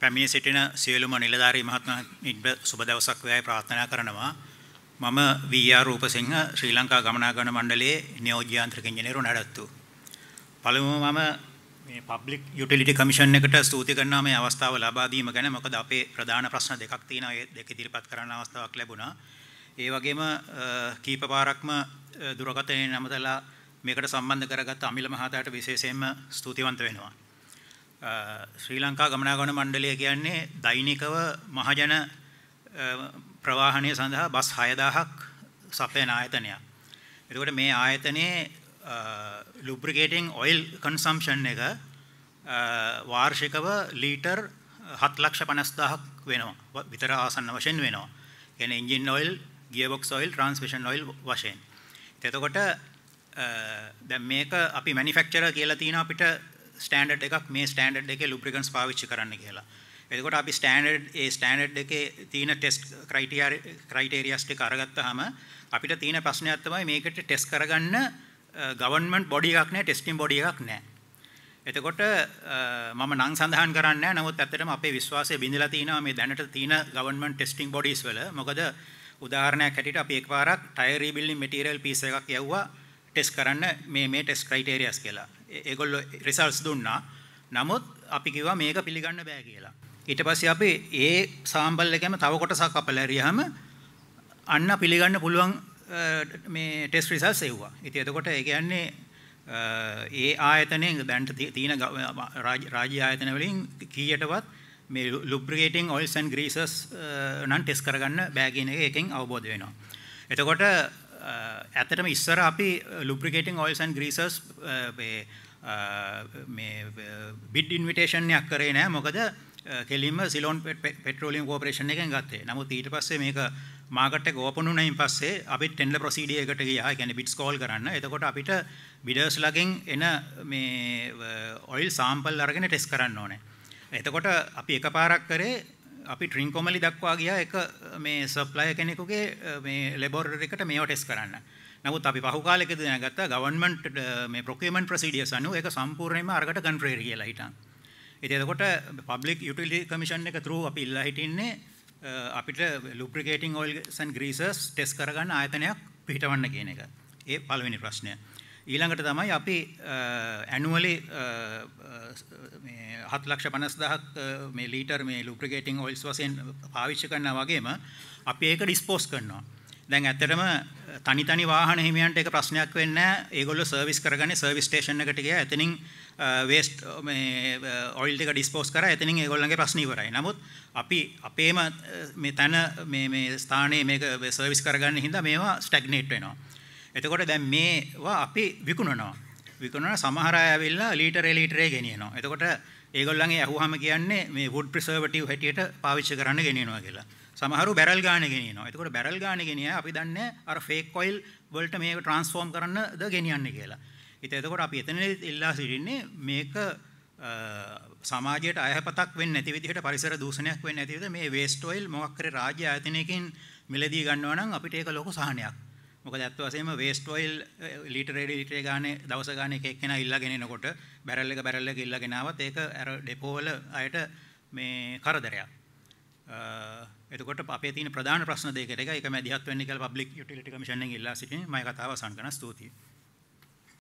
පැමිණ සිටින සියලුම නිලධාරී මහත්මයාට සුබ දවසක් වේයි ප්‍රාර්ථනා කරනවා. මම වී.ආර්. රූපසිංහ ශ්‍රී ලංකා ගමනාගමන මණ්ඩලයේ නියෝජ්‍ය යාන්ත්‍රික ඉංජිනේරු නඩත්තු. පළමුව මම මේ පබ්ලික් යුටිලිටි කමිෂන් එකට ස්තුති කරනවා මේ අවස්ථාව ලබා දීම ගැන. මොකද අපේ ප්‍රධාන ප්‍රශ්න දෙකක් තියෙනවා. ඒ දෙක ඉදිරිපත් කරන්න අවස්ථාවක් ලැබුණා. ඒ වගේම කීප පාරක්ම දුරකථනයේ නමතලා මේකට සම්බන්ධ කරගත්ත අමිල මහතාට විශේෂයෙන්ම ස්තුතිවන්ත වෙනවා. ශ්‍රී ලංකා ගමනාගමන මණ්ඩලය කියන්නේ දෛනිකව මහජන ප්‍රවාහනය සඳහා බස් 6000ක් සපයන ආයතනයක්. එතකොට මේ ආයතනයේ lubricating oil consumption එක වාර්ෂිකව ලීටර් 7,50,000ක් වෙනවා. විතර ආසන්න වශයෙන් වෙනවා. කියන්නේ engine oil, gearbox oil, transmission oil වශයෙන්. එතකොට දැන් මේක අපි manufacturer කියලා තියෙනවා අපිට ස්ටෑන්ඩඩ් එකක් මේ ස්ටෑන්ඩඩ් එකේ ලුබ්‍රිකන්ට්ස් පාවිච්චි කරන්න කියලා. එතකොට අපි ස්ටෑන්ඩඩ් එකේ තියෙන ටෙස්ට් ක්‍රයිටීරියාස් ටික අරගත්තාම අපිට තියෙන ප්‍රශ්නයක් තමයි මේකට ටෙස්ට් කරගන්න ගවර්න්මන්ට් බොඩි එකක් නැහැ, ටෙස්ටිං බොඩි එකක් නැහැ. එතකොට මම නම් සඳහන් කරන්නේ නැහැ. නමුත් ඇත්තටම අපේ විශ්වාසය බිඳලා තිනවා මේ දැනට තියෙන ගවර්න්මන්ට් ටෙස්ටිං බොඩිස් වල. මොකද උදාහරණයක් හැටියට අපි එකපාරක් ටයර් රීබිල්ඩින් මැටීරියල් පීස් එකක් යවුවා ටෙස්ට් කරන්න මේ ටෙස්ට් ක්‍රයිටීරියාස් කියලා. ඒගොල්ලෝ රිසල්ට්ස් දුන්නා. නමුත් අපි කිව්වා මේක පිළිගන්න බෑ කියලා. ඊට පස්සේ අපි ඒ සාම්පල් එකෙම තව කොටසක් අපලා හරියහම අන්න පිළිගන්න පුළුවන් මේ ටෙස්ට් රිසල්ට්ස් එවුවා. ඉතින් එතකොට ඒ කියන්නේ ඒ ආයතනයේ දැන් තියෙන රාජ්‍ය ආයතන වලින් කීයටවත් මේ lubricating oils and greases නම් ටෙස්ට් කරගන්න බෑ කියන එක එකෙන් අවබෝධ වෙනවා. එතකොට ඇත්තටම ඉස්සර අපි lubricating oils and greases මේ bid invitation එකක් කරේ නෑ. මොකද කෙලින්ම සිලෝන් පෙට්‍රෝලියම් කෝපරේෂන් එකෙන් ගත්තේ. නමුත් ඊට පස්සේ මේක මාකට් එක ඕපන් වුණායින් පස්සේ අපි ටෙන්ඩර් ප්‍රොසීඩියර් එකට ගියා. ඒ කියන්නේ බිඩ්ස් කෝල් කරන්න. එතකොට අපිට බිඩර්ස් ලගෙන් එන මේ ඔයිල් සාම්පල් අරගෙන ටෙස්ට් කරන්න ඕනේ. එතකොට අපි එකපාරක් කරේ අපි ට්‍රින්කොමලි දක්වා ගියා එක මේ සප්ලයර් කෙනෙකුගේ මේ ලැබොරටරි එකට මේව ටෙස්ට් කරන්න. නමුත් අපි පහු කාලෙකදී දැනගත්තා ගවර්න්මන්ට් මේ ප්‍රොකියුමන්ට් ප්‍රොසීඩියර්ස් අනුව ඒක සම්පූර්ණයෙන්ම අරකට කන්ට්‍රේරි කියලා හිටන්. ඉතින් එතකොට පබ්ලික් යුටිලිටි කමිෂන් එක through අපි ඉල්ලා හිටින්නේ අපිට lubricating oils and greases test කරගන්න ආයතනයක් පිහිටවන්න කියන එක. ඒ පළවෙනි ප්‍රශ්නය. ඊළඟට තමයි අපි annually මේ 7,50,000ක් මේ ලීටර් මේ lubricating oils වශයෙන් පාවිච්චි කරනවා වගේම අපි ඒක ඩිස්පෝස් කරනවා. දැන් ඇත්තටම තනි වාහන හිමියන්ට ඒක ප්‍රශ්නයක් වෙන්නේ නැහැ. ඒගොල්ලෝ සර්විස් කරගන්නේ සර්විස් ස්ටේෂන් එකට ගියා. එතනින් වේස්ට් මේ ඔයිල් ටික ඩිස්පෝස් කරා. එතනින් ඒගොල්ලන්ගේ ප්‍රශ්න ඉවරයි. නමුත් අපි අපේම මේ තන මේ ස්ථානයේ මේක සර්විස් කරගන්න හින්දා මේවා ස්ටැග්නේට් වෙනවා. එතකොට දැන් මේවා අපි විකුණනවා. සමහර අය ඇවිල්ලා ලීටරේ ගෙනියනවා. එතකොට ඒගොල්ලන්ගේ අහුවාම කියන්නේ මේ wood preservative හැටියට පාවිච්චි කරන්න ගෙනියනවා කියලා. සමහරු බැරල් ගානේ ගෙනියනවා. එතකොට බැරල් ගානේ ගෙනියා අපි දන්නේ අර ෆේක් ඔයිල් වලට මේක ට්‍රාන්ස්ෆෝම් කරන්නද ගෙනියන්නේ කියලා. ඉතින් එතකොට අපි එතනදී ඉල්ලා සිටින්නේ මේක සමාජයට අයහපතක් වෙන්නේ නැති විදිහට පරිසර දූෂණයක් වෙන්නේ නැති විදිහට මේ වේස්ට් ඔයිල් මොකක් කරේ රාජ්‍ය ආයතනයකින් මිලදී ගන්නවා නම් අපිට ඒක ලොකු සහනයක්. මොකද ඇත්ත වශයෙන්ම වේස්ට් ඔයිල් ලීටරේ ගානේ දවස ගානේ එක එක්කෙනා ඉල්ලගෙන එනකොට බැරල් එක ඉල්ලගෙන ආවත් ඒක අර ඩෙපෝ වල අයට මේ කරදරයක්. එතකොට අපේ තියෙන ප්‍රධාන ප්‍රශ්න දෙකකට එක මැදිහත් වෙන්න කියලා පබ්ලික් යුටිලිටි කමිෂන් එකෙන් ඉල්ලා සිටින්නේ. මම කතාව අවසන් කරන ස්තුතියි.